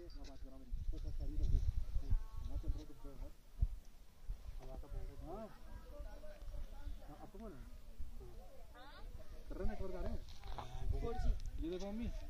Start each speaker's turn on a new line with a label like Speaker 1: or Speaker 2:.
Speaker 1: बात कर रहा हूँ तो सब सारी कर दो मैं चल रहा हूँ यार हवा का बहुत हां आप कौन है कर रहे नेटवर्क आ रहे हैं 4G ये देखो मम्मी